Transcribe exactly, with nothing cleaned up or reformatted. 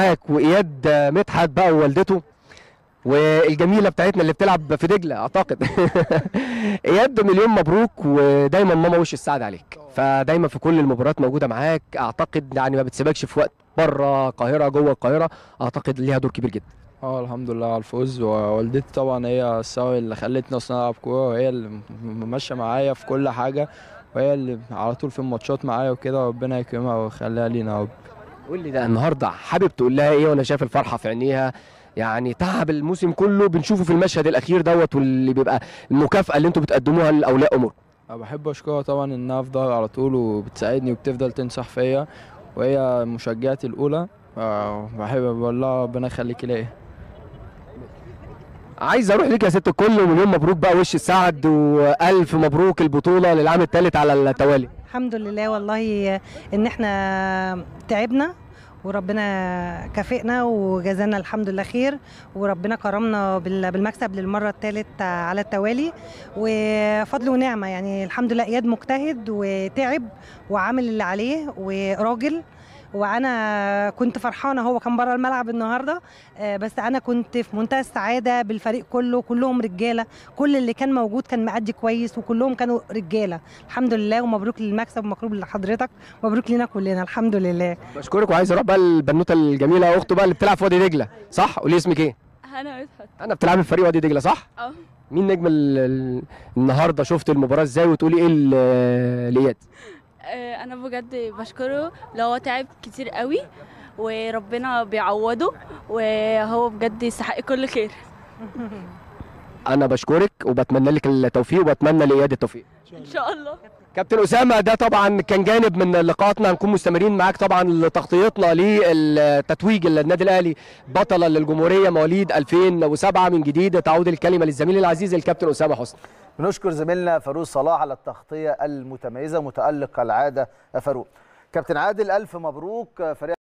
معاك واياد مدحت بقى ووالدته والجميله بتاعتنا اللي بتلعب في دجله اعتقد. اياد مليون مبروك، ودايما ماما وش السعد عليك، فدايما في كل المباريات موجوده معاك، اعتقد يعني ما بتسيبكش في وقت بره القاهره جوه القاهره، اعتقد ليها دور كبير جدا. اه الحمد لله على الفوز، ووالدتي طبعا هي السبب اللي خلتني اصلا العب كوره، وهي اللي م- ماشيه معايا في كل حاجه، وهي اللي على طول في الماتشات معايا وكده، ربنا يكرمها ويخليها لينا يا رب. قول لي ده النهارده حابب تقول لها ايه وانا شايف الفرحه في عينيها؟ يعني تعب الموسم كله بنشوفه في المشهد الاخير دوت، واللي بيبقى المكافاه اللي انتوا بتقدموها لاولياء امور. انا بحب اشكرها طبعا انها في ظهري على طول وبتساعدني وبتفضل تنصح فيا، وهي مشجعتي الاولى. آه، بحب بقول لها ربنا يخليكي ليا. عايز اروح ليك يا ست الكل، ومليون مبروك بقى وش السعد، والف مبروك البطوله للعام الثالث على التوالي. الحمد لله والله ان احنا تعبنا وربنا كافئنا وجزانا الحمد لله خير، وربنا كرمنا بال- بالمكسب للمره الثالث على التوالي، وفضل ونعمه يعني الحمد لله. اياد مجتهد وتعب وعامل اللي عليه وراجل، وانا كنت فرحانه. هو كان بره الملعب النهارده، آه، بس انا كنت في منتهى السعاده بالفريق كله، كلهم رجاله، كل اللي كان موجود كان مأدي كويس وكلهم كانوا رجاله الحمد لله. ومبروك للمكسب ومبروك لحضرتك، مبروك لنا كلنا الحمد لله. بشكرك، وعايز اروح بقى البنوته الجميله اخته بقى اللي بتلعب في وادي دجله، صح؟ قولي اسمك ايه؟ هنا مدحت. انا بتلعبي في فريق وادي دجله صح؟ اه مين نجم ال- ال- النهارده؟ شفت المباراه ازاي وتقولي ايه ل- لاياد؟ آه، انا بجد بشكره، لو هو تعب كتير قوي وربنا بيعوضه، وهو بجد يستحق كل خير. انا بشكرك وبتمنى لك التوفيق، وبتمنى لاياد التوفيق. ان شاء الله. كابتن اسامه، ده طبعا كان جانب من لقاءاتنا، هنكون مستمرين معاك طبعا لتغطيتنا للتتويج النادي الاهلي بطلا للجمهوريه مواليد ألفين وسبعة. من جديد تعود الكلمه للزميل العزيز الكابتن اسامه حسني. بنشكر زميلنا فاروق صلاح على التغطيه المتميزه، متالق كالعاده يا فاروق. كابتن عادل، الف مبروك. فريق